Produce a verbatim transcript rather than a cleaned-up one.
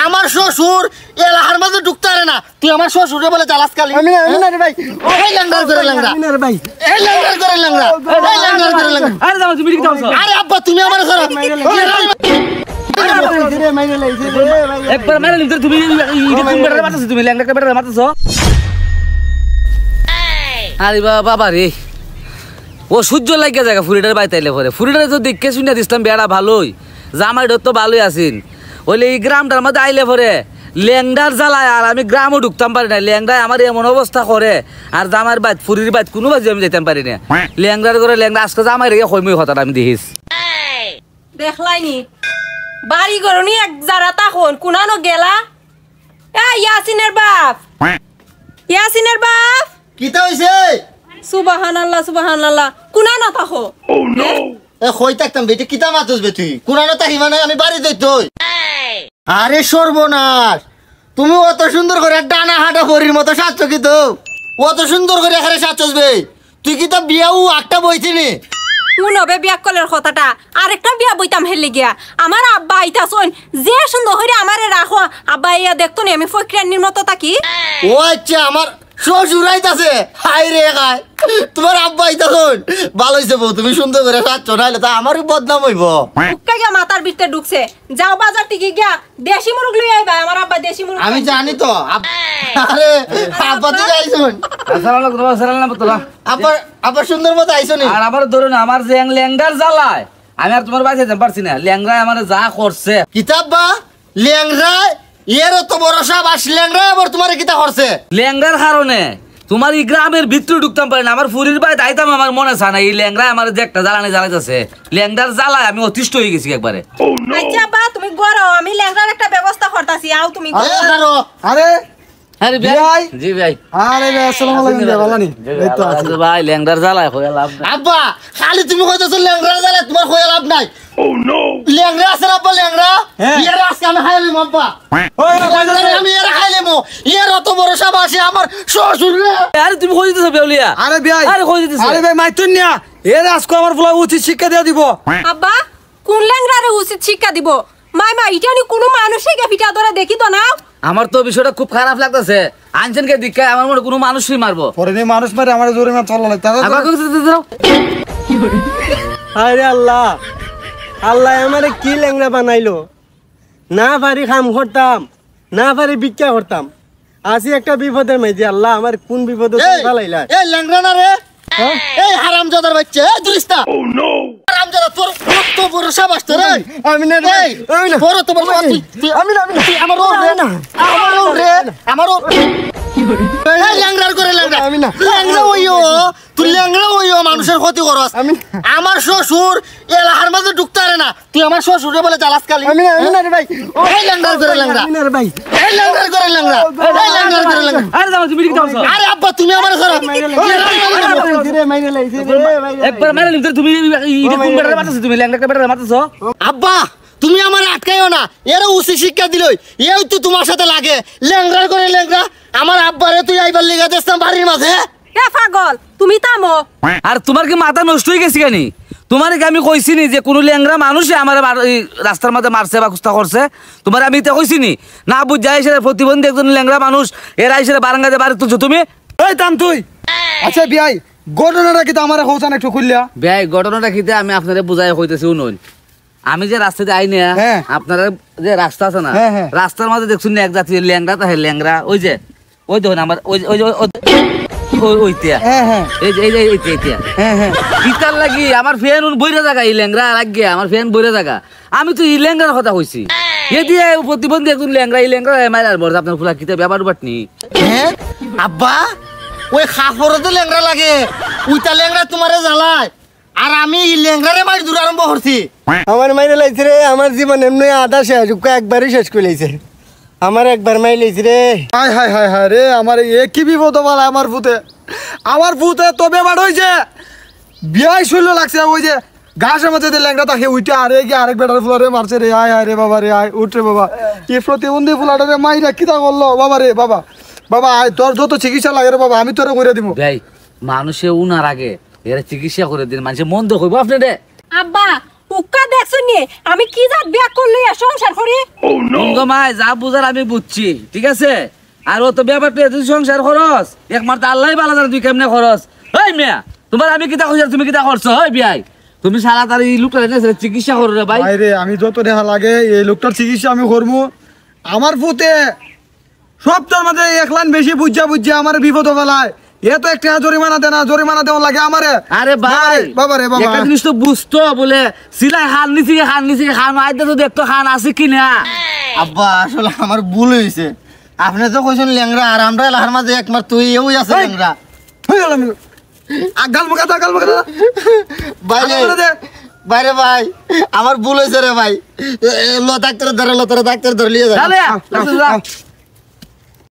আমার শ্বশুর এলাকার মাঝে ঢুকতে পারে না, তুই আমার শ্বশুরে বলে চালাস কালি। আমি না আমি না রে ভাই, এই ল্যাংড়ার করে ল্যাংড়া, আমি না রে ভাই, এই ল্যাংড়ার করে ল্যাংড়া, এই ল্যাংড়ার করে ল্যাংড়া। আরে যাও তুমি কি করছো? আরে আব্বা তুমি আমার ঘরে রে মাইরে লাইছে রে ভাই। একবার মেরে লিখতে তুমি ইডি কোন বেটারে মারতেছো, তুমি ল্যাংড়াকে বেটারে মারতেছো। আরে বাবা বাবা রে, ও সূর্য লাগিয়া জায়গা ফুরিটার বাইতে আইলে পরে ফুরিটারে তো দেখে শুনে দিছিলাম বেড়া ভালোই, জামাইটা তো ভালোই আছেন। ওইলে এই গ্রামটার মধ্যে আইলে পরে ল্যাংডার জ্বালায় আর আমি গ্রামও ঢুকতাম পারি না। ল্যাংডায় আমার এমন অবস্থা করে আর জামার বাইত ফুরির বাইত কোনো বাজে আমি যেতাম পারি না। ল্যাংডার করে ল্যাংডা আজকে জামাই রেগে হইমই হঠাৎ আমি দেখিস দেখলাইনি বাড়ি গরনি এক যারা তখন কুনানো গেলা। এ ইয়াসিনের বাপ, ইয়াসিনের বাপ কিতা হইছে? সুবহানাল্লাহ সুবহানাল্লাহ কুনানো তাহো। ও নো এ কই থাকতাম বেটি কিতা মাতস বে তুই? কুনানো তাহি মানে আমি বাড়ি যাই তুই। আরে সর্বনাশ, তুমি অত সুন্দর করে ডানা হাঁটা পরির মতো সাজছ কি তো? অত সুন্দর করে এখানে সাজছস বে তুই কি তো বিয়াও একটা বইছিনি? শুনবে বিয়া কলের কথাটা আরেকটা বিয়া বইতাম হেলে গিয়া আমার আব্বা আইতাছন যে সুন্দর হইরে আমারে রাখো। আব্বা ইয়া দেখতো নি আমি ফকরানির মতো তাকি। ও আচ্ছা, আমার শ্বশুর আইতাছে। হাই রে গায়, তোমার আব্বা আইতাছন, ভালো হইছে বউ তুমি সুন্দর করে সাজছ, নাইলে তা আমারই বদনাম হইব। উক্কা গিয়া মাথার ভিতরে ঢুকছে, যাও বাজার থেকে গিয়া দেশি মুরগ লই আইবা। আমার আব্বা দেশি মুরগ আমি জানি তো। আরে আব্বা তুই আইছন, আসসালামু আলাইকুম। আসসালামু আলাইকুম। আব্বা আব্বা সুন্দর মতো আইছনি। আর আবার ধরুন আমার যে ল্যাংডার জ্বালায় আমি আর তোমার বাড়িতে যেতে পারছি না। ল্যাংড়ায় আমার যা করছে কিতাব বা ল্যাংড়া এর তো বড় সাপ আস ল্যাংড়া আবার তোমার কিতা করছে? ল্যাংড়ার কারণে তোমার এই গ্রামের ভিতরে ঢুকতাম পারি না। আমার ফুরির বাড়িতে আইতাম আমার মনে আছে না এই ল্যাংড়া আমার যে একটা জ্বালানি জ্বালাইতেছে। ল্যাংড়ার জ্বালায় আমি অতিষ্ঠ হয়ে গেছি একবারে। আচ্ছা বা তুমি গরো, আমি ল্যাংড়ার একটা ব্যবস্থা করতাছি, আও তুমি আরে কারো আরে আরে ভাই, জি ভাই। আরে ভাই আসসালামু আলাইকুম ভাই, ভালো নি? এই তো আছি ভাই ল্যাংড়ার জ্বালায় হয়ে লাভ নাই। আব্বা খালি তুমি কইতাছ ল্যাংড়া জ্বালা, তোমার কইয়া লাভ নাই। ও নো, ল্যাংড়া আছে না আব্বা? ল্যাংড়া এর আজকে আমি খাইলাম আব্বা। ওই ল্যাংড়া আমি এর খাইলাম, এর অত বড় সাপ আসে আমার শ্বশুর রে। আরে তুমি কই দিতেছ বেউলিয়া? আরে ভাই, আরে কই দিতেছ? আরে ভাই মাইতুন না, এর আজকে আমার ফুলা উচিত শিক্ষা দিয়ে দিব। আব্বা কোন ল্যাংড়ারে উচিত শিক্ষা দিব? মাই মা ইটা নি কোনো মানুষই গে পিটা ধরে দেখি তো না। আমার তো বিষয়টা খুব খারাপ লাগতেছে। আনছেনকে দিকে আমার মনে কোনো মানুষই মারবো। পরে নি মানুষ মারে আমার জোরে মার চলা লাগে। আবার কই দিতে দাও। আরে আল্লাহ, আল্লাহ আমারে কি ল্যাংড়া বানাইলো। না পারি কাম করতাম, না পারি ভিক্ষা করতাম, আসি একটা বিপদের মাঝে। আল্লাহ আমার কোন বিপদে ফেলাইলা? এই ল্যাংড়া না রে, এই হারামজাদার বাচ্চা, এই দুরিস্তা। ও নো, হারামজাদা তোর কত বড় সাপ আসছে রে। আমি না এই আমি না বড় তো বড় তুই তুই- আমি না আমি না তুই আমার ওর রে, আমার ওর রে, আমার ওর। এই ল্যাংড়ার করে ল্যাংড়া, আমি না। ল্যাংড়া হইও, তুই ল্যাংড়া হইও মানুষের ক্ষতি করস। আমি আমার শ্বশুর এলাকার মাঝে ঢুকতে পারে না, তুই আমার শ্বশুরে বলে চালাস কালি। আমি না আমি না রে ভাই, এই ল্যাংড়ার করে ল্যাংড়া, আমি না রে ভাই। এই ল্যাংড়ার করে ল্যাংড়া, এই ল্যাংড়ার করে ল্যাংড়া। আরে যাও তুমি কি করছো? আরে আব্বা তুমি আমার ঘরে রে মাইরে লাইছে রে ভাই। একবার মেরে লিখতে তুমি ইডি কোন বেটারে মারতেছো, তুমি ল্যাংড়াকে বেটারে মারতেছো। আব্বা তুমি আমার আটকাইও না, এর উচিত শিক্ষা দিলই, এই তো তোমার সাথে লাগে। ল্যাংড়ার করে ল্যাংড়া, আমার আব্বারে তুই আইবার লিগা দিছতাম বাড়ির মাঝে। এ পাগল তুমি থামো। আর তোমার কি মাথা নষ্ট হয়ে গেছে কেন? তোমার কি আমি কইছি নি যে কোনো ল্যাংড়া মানুষই আমার রাস্তার মধ্যে মারছে বা কুস্তা করছে? তোমার আমি এটা কইছি নি? না বুঝা এসে প্রতিবন্ধী একজন ল্যাংড়া মানুষ এরা এসে বারাঙ্গাতে বাড়ি তুলছো তুমি। এই থাম তুই। আচ্ছা বিয়াই, ঘটনাটা কি আমার হউছান একটু খুললিয়া? ভাই ঘটনাটা কিতে আমি আপনারে বুঝাই কইতেছি শুনুন। আমি যে রাস্তাতে আই না, হ্যাঁ। আপনারা যে রাস্তা আছে না, হ্যাঁ, হ্যাঁ। রাস্তার মধ্যে দেখছুন না এক জাতীয় ল্যাংড়া তাহে ল্যাংড়া, ওই যে ওই দেখুন আমার ওই ওই ওই ওইটা, হ্যাঁ হ্যাঁ এই যে এই যে এইটা এইটা হ্যাঁ হ্যাঁ কিতার লাগি আমার ফ্যান বইরা জায়গা এই ল্যাংড়া লাগিয়ে আমার ফ্যান বইরা জায়গা। আমি তো এই ল্যাংড়ার কথা কইছি। এ দিয়ে প্রতিবন্ধী একজন ল্যাংড়া এই ল্যাংড়া মারার বড় আপনার ফুলা কিতা ব্যাপার বাটনি। হ্যাঁ আব্বা, ওই খাফরতে ল্যাংড়া লাগে, উইটা ল্যাংড়া তোমারে জ্বালায়, আর আমি এই ল্যাংড়ারে মারি দূর আরম্ভ করছি। আমার মাইরে লাইছে রে, আমার জীবন এমনি আধা শেষ, একবারই শেষ করে লাইছে। আমার একবার মাই লাইছে রে। হায় হায় হায় হায় রে, আমার এ কি বিপদ বলা আমার ভূতে। আমার ভূতে তো ব্যাপার হয়েছে, বিয়াই শুনলো লাগছে ওই যে ঘাসের মধ্যে যে ল্যাংড়া থাকে ওইটা আরে গিয়ে আরেক বেটার ফুলারে মারছে রে। আয় হায় রে বাবা রে, আয় উঠ রে বাবা। কি প্রতিবন্ধী ফুলাটা রে মাইরা কিতা করলো বাবা রে বাবা। বাবা আয়, তোর যত চিকিৎসা লাগে রে বাবা আমি তোরে করে দিব। ভাই মানুষে উনার আগে এরা চিকিৎসা করে দিন, মানুষের মন তো কইব আপনি রে। আব্বা উক্কা দেখছো নি আমি কি জাত বিয়া করলি সংসার করি গো মাই যা বুঝার আমি বুঝছি ঠিক আছে আর ও তো ব্যাপারটা তুই সংসার খরচ একমাত্র আল্লাহই ভালো জানে তুই কেমনে খরচ ওই মিয়া তোমার আমি কিতা কইছি তুমি কিতা করছো ওই বিয়াই তুমি সারা তার এই লোকটা এনেছে চিকিৎসা করো রে ভাই ভাই রে আমি যত দেখা লাগে এই লোকটার চিকিৎসা আমি করবো আমার পুতে সবটার মাঝে এক লাইন বেশি বুঝা বুঝা আমার বিপদ ফেলায় এ তো একটা জরিমানা দেয় না জরিমানা দেওয়া লাগে আমারে আরে ভাই বাবা রে বাবা একটা জিনিস তো বুঝতো বলে সিলাই খান নিছি খান নিছি খান আইতে তো দেখতো খান আছে কি না আব্বা আসলে আমার ভুল হয়েছে আপনি তো কইছেন ল্যাংরা আর আমরা এলাকার মাঝে একমার তুই এও আছে এই! ল্যাংরা হয়ে গেল আমি আ, গাল মুখা দা গাল মুখা দা বাইরে আগে বলে দে। বাইরে ভাই আমার ভুল হয়েছে রে ভাই এ, এ, ল ডাক্তার ধরে ল তোরা ডাক্তার ধরে লিয়ে যা তাহলে